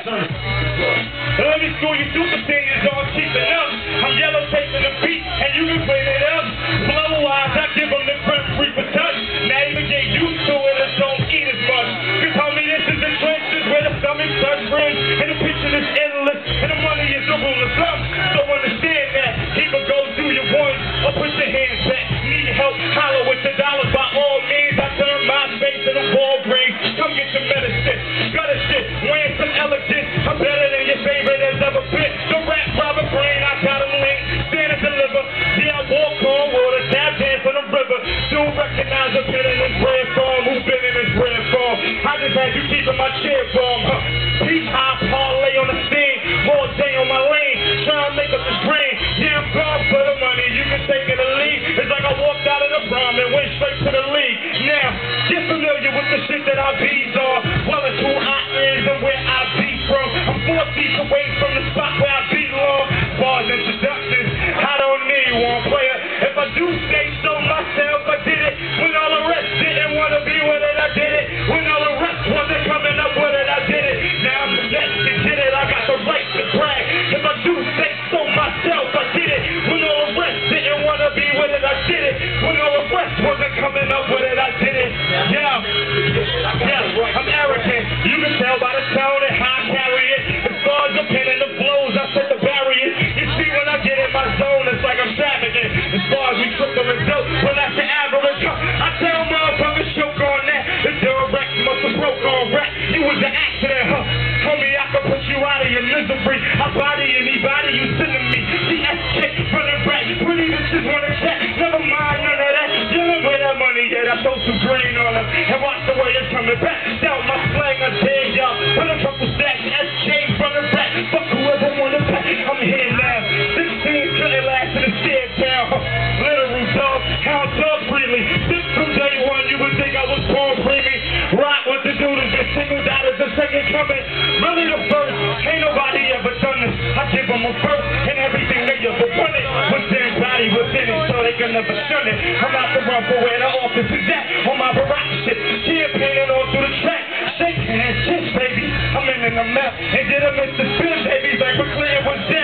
Let me school you super seniors all cheaping up. I'm yellow taping the beat, and you can clean it up. Blow eyes, I give them the front free for touch. Now you can get used to it and don't eat as much. Cause homie, this is the trenches where the stomach touch friends. And the picture is endless, and the money is the rule of thumb. So understand that, either go do your ones, or put your hands back. Need help, holler with the dollars by all means. I turn my face to the Walgreens. Come get your medicine, gutter shit, wearing some elegance. I'm better than your favorite has ever been. The rap Robert Brain, I got him linked, stand and deliver. Yeah, I walk on water, tap dance on the river. Don't recognize a pin in this red form, who been in this red form. I just had you keeping my chair warm, Peach high parlay on the scene, all day on my lane, trying to make up this green. Yeah, I'm gone for the money, you can take it or leave. It's like I walked out of the prom and went straight to the league. Now, get familiar with the shit that I bees are. Well, it's who I is and where I be from. I'm 4 feet away from the spot where I belong. Bars introductions, I don't need one player. If I do say so myself, I did it. When all the rest didn't want to be with it, I did it. When all the rest wasn't coming up with it, I did it. Now I'm the next to get it, I got the right to brag. If I do say so myself, I did it. When all the rest didn't want to be with it, I did it. When all the rest wasn't coming up with it, I did it. Yeah, I'm arrogant. You can tell by the tone and how I carry it. The scars, the pen, and the blows, I set the barriers. You see, when I get in my zone, it's like I'm extravagant. As far as we triple and dope, well, that's the average. I tell motherfuckers, choke on that. The direct must have broke on rap. You was an accident, Homie, I can put you out of your misery. I body anybody you sending me. CSK, running back. Pretty bitches wanna chat. Never mind none of that. Dealing with that money, yeah, I throw some green on them. And watch the way it's coming back. Down my slang, I dare y'all. Put a couple stacks. SK, running back. Fuck whoever wanna pack. I'm here now. 16 couldn't last in the stare down. Literal dog, how I talk freely. Since from day one, you would think I was born freely. Rock what the dude has been singled out as the second coming. Really the first. Ain't nobody ever done this. I give them a first and everything they ever wanted. What's their body within it so they can never shun it. I'm out to run for where the office is at. On my Barack shit. Campaigning all through the track. Shake hands, kiss baby. I'm in the map. And did I miss the spin, baby? Like McClure was dead.